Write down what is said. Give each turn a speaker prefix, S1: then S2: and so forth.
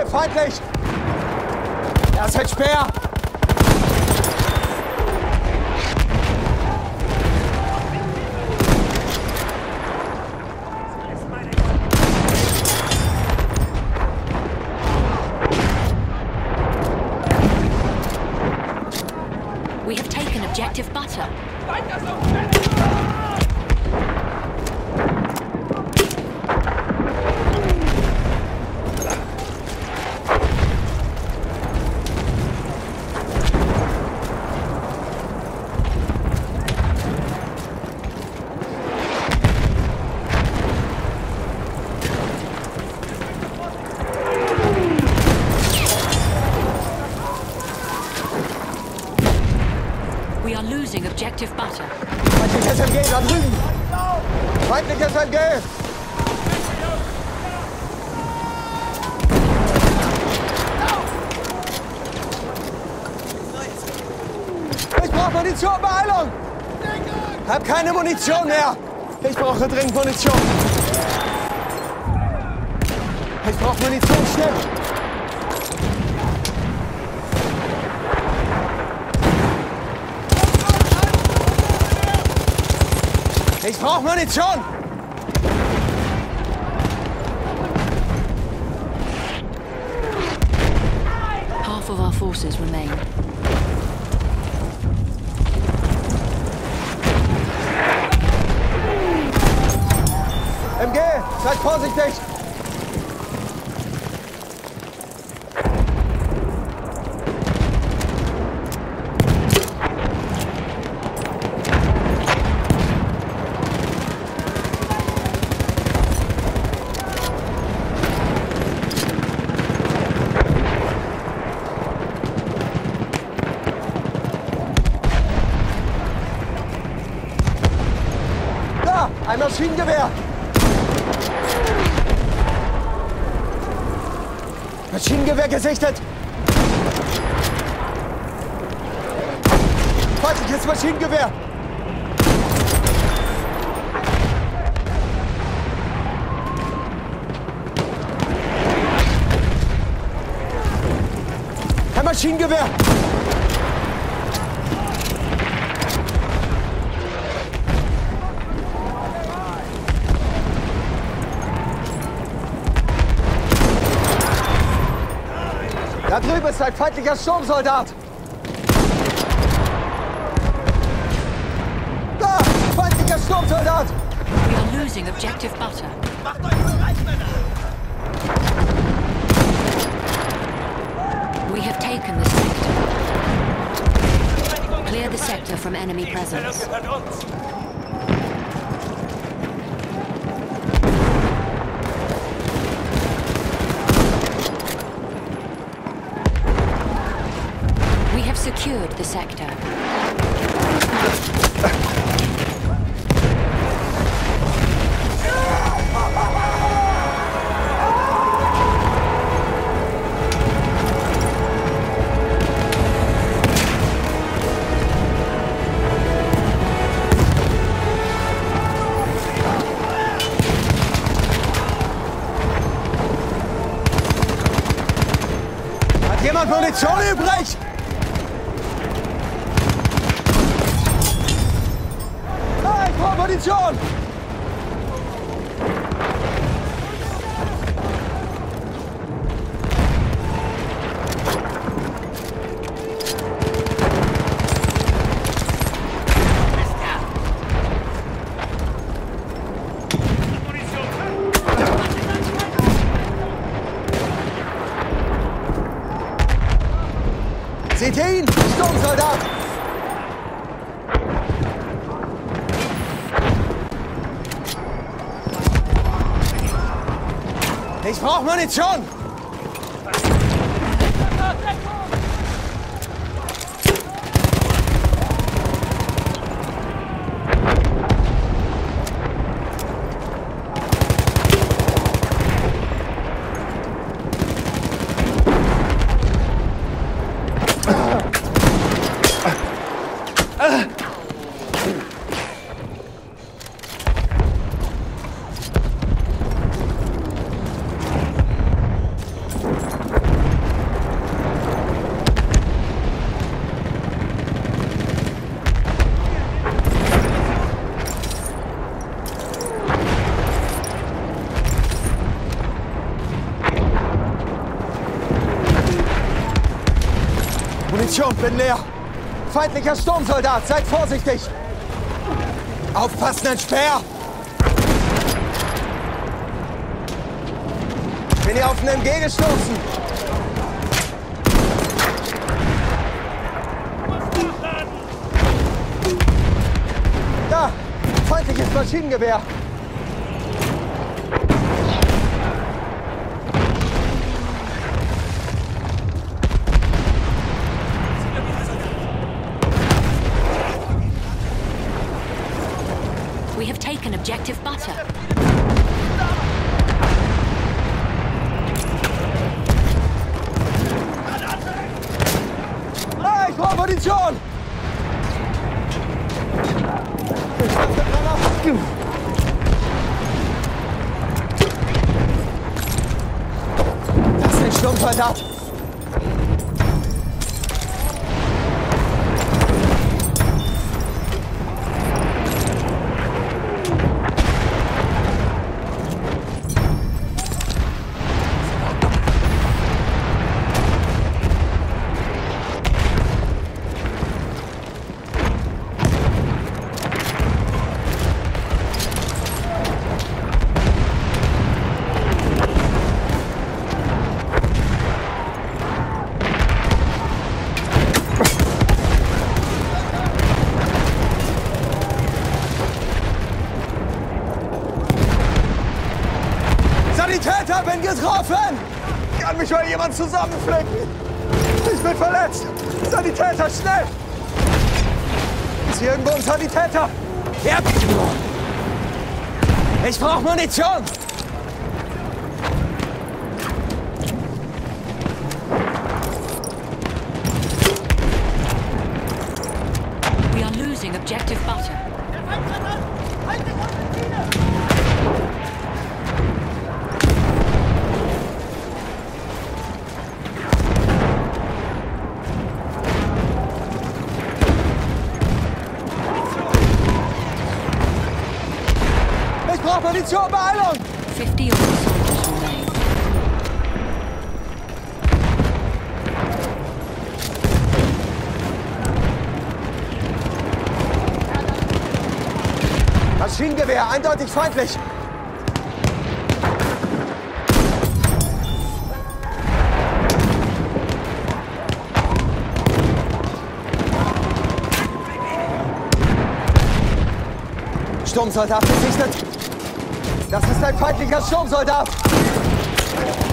S1: feindlich! Er ist ein Speer!
S2: We have taken objective butter. We are losing objective butter.
S1: Feindliches MG da drüben! Feindliches MG! Ich brauche Munition, Beeilung! Hab keine Munition mehr! Ich brauche dringend Munition! Ich brauche Munition, schnell! Ich brauche Munition!
S2: Half of our forces remain.
S1: MG, seid vorsichtig! Ein Maschinengewehr! Maschinengewehr gesichtet! Feindliches Maschinengewehr! Ein Maschinengewehr! Da drüben ist ein feindlicher Sturmsoldat! Da! Feindlicher Sturmsoldat!
S2: We are losing objective butter.
S3: Macht euch bereit, Männer!
S2: We have taken the sector. Clear the sector from enemy presence. We have secured the sector.
S1: Hat jemand Munition übrig? Ich brauche Munition! Seht ihr ihn? Sturmsoldat! Ich brauche Munition! Munition, bin leer. Feindlicher Sturmsoldat, seid vorsichtig. Aufpassen, ein Speer. Bin hier auf einen MG gestoßen. Da, feindliches Maschinengewehr.
S2: We have taken objective butter.
S1: Ah, ich brauche Munition! Das ist ein Sturmsoldat. Sanitäter, bin getroffen! Kann mich mal jemand zusammenflicken? Ich bin verletzt! Sanitäter, schnell! Ist hier irgendwo ein Sanitäter? Ja! Ich brauche Munition!
S2: We are losing objective butter.
S1: Ich brauche Munition, Beeilung!
S2: 50 of the soldiers remain.
S1: Maschinengewehr, eindeutig feindlich! Sturmsoldat gesichtet! Das ist ein feindlicher Sturmsoldat!